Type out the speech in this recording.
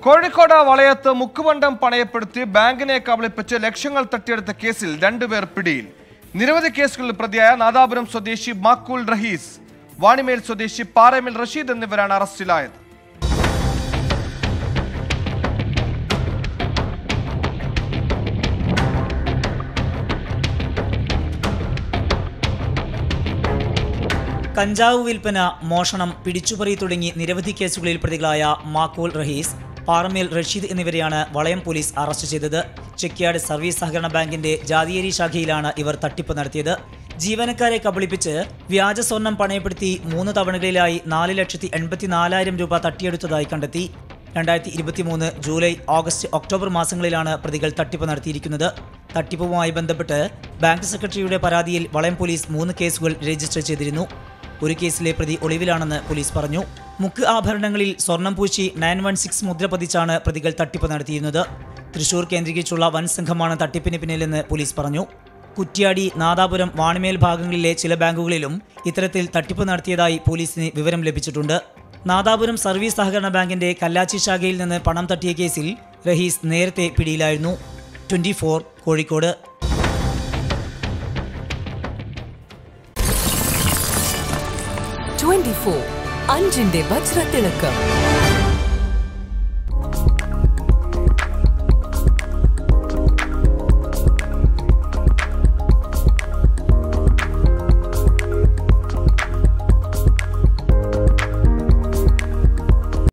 കോഴിക്കോട് വളയത്ത് മുക്കുവണ്ടം പണയപ്പെടുത്തി ബാങ്കിനെ കബളിപ്പിച്ച് ലക്ഷങ്ങൾ തട്ടിയെടുത്ത കേസിൽ രണ്ടുപേർ പിടിയിൽ. നിരവധി കേസുകളിൽ പ്രതിയായ നാദാപുരം സ്വദേശി മാക്കൂൽ റഹീസ്, വാണിമേൽ സ്വദേശി പാറേമിൽ റഷീദ് എന്നിവരാണ് അറസ്റ്റിലായത്. കഞ്ചാവ് വിൽപ്പന, മോഷണം, പിടിച്ചുപറി തുടങ്ങി നിരവധി കേസുകളിൽ പ്രതികളായ മാക്കൂൽ റഹീസ്, പാറമേൽ റഷീദ് എന്നിവരെയാണ് വളയം പോലീസ് അറസ്റ്റ് ചെയ്തത്. ചെക്യാട് സർവീസ് സഹകരണ ബാങ്കിന്റെ ജാതിയേരി ശാഖയിലാണ് ഇവർ തട്ടിപ്പ് നടത്തിയത്. ജീവനക്കാരെ കബളിപ്പിച്ച് വ്യാജ സ്വർണം പണയപ്പെടുത്തി 3 തവണകളിലായി 4,84,000 രൂപ തട്ടിയെടുത്തതായി കണ്ടെത്തി. 2023 ജൂലൈ, ഓഗസ്റ്റ്, ഒക്ടോബർ മാസങ്ങളിലാണ് പ്രതികൾ തട്ടിപ്പ് നടത്തിയിരിക്കുന്നത്. തട്ടിപ്പുമായി ബന്ധപ്പെട്ട് ബാങ്ക് സെക്രട്ടറിയുടെ പരാതിയിൽ വളയം പോലീസ് 3 കേസുകൾ രജിസ്റ്റർ ചെയ്തിരുന്നു. ഒരു കേസിലെ പ്രതി ഒളിവിലാണെന്ന് പോലീസ് പറഞ്ഞു. മുക്ക് ആഭരണങ്ങളിൽ സ്വർണം പൂശി 916 മുദ്ര പതിച്ചാണ് പ്രതികൾ തട്ടിപ്പ് നടത്തിയിരുന്നത്. തൃശൂർ കേന്ദ്രീകരിച്ചുള്ള വൻ സംഘമാണ് തട്ടിപ്പിന് പിന്നിലെന്ന് പോലീസ് പറഞ്ഞു. കുറ്റ്യാടി, നാദാപുരം, വാണിമേൽ ഭാഗങ്ങളിലെ ചില ബാങ്കുകളിലും ഇത്തരത്തിൽ തട്ടിപ്പ് നടത്തിയതായി പോലീസിന് വിവരം ലഭിച്ചിട്ടുണ്ട്. നാദാപുരം സർവീസ് സഹകരണ ബാങ്കിന്റെ കല്ലാച്ചി ശാഖയിൽ നിന്ന് പണം തട്ടിയ കേസിൽ റഹീസ് നേരത്തെ പിടിയിലായിരുന്നു. 24 കോഴിക്കോട്. 24 അഞ്ചിന്റെ വജ്രത്തിളക്കം.